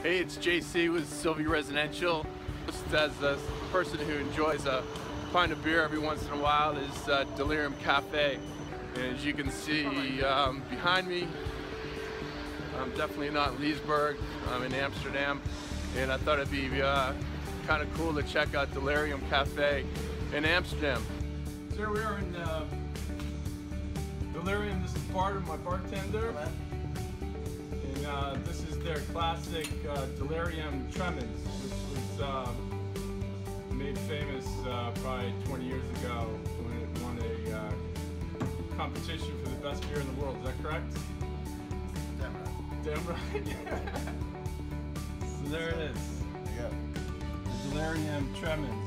Hey, it's JC with Sylvie Residential. Just as a person who enjoys a pint of beer every once in a while is Delirium Cafe. And as you can see behind me, I'm definitely not in Leesburg, I'm in Amsterdam. And I thought it'd be kind of cool to check out Delirium Cafe in Amsterdam. So here we are in Delirium. This is Bart, my bartender. And this is their classic Delirium Tremens, which was made famous probably 20 years ago when it won a competition for the best beer in the world. Is that correct? Damn right. Damn right. So there it is. There you go. The Delirium Tremens.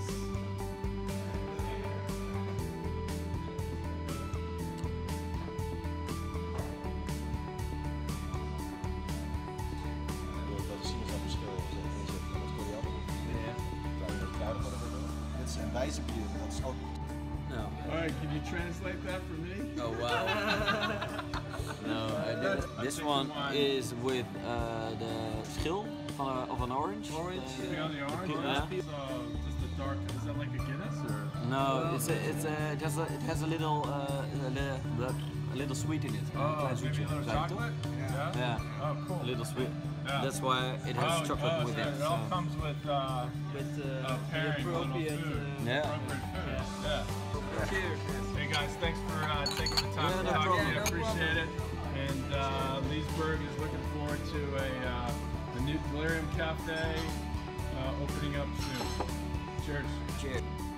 En wijzerbier, dat is ook... No. Alright, can you translate that for me? Oh wow. No, I didn't. This one is with the schil of an orange. Orange? Yeah, the orange? Yeah. Just a dark, is that like a Guinness or? No, it has a little sweet in it. Oh, maybe a little chocolate? Yeah. Yeah. Oh, cool. A little sweet. Yeah. That's why it has chocolate with it. It all comes with pairing, appropriate food. Yeah. Appropriate food. Yeah. Cheers. Hey guys, thanks for taking the time Yeah, to no talk to problem. me. I appreciate it. And Leesburg is looking forward to a new Delirium Cafe opening up soon. Cheers. Cheers.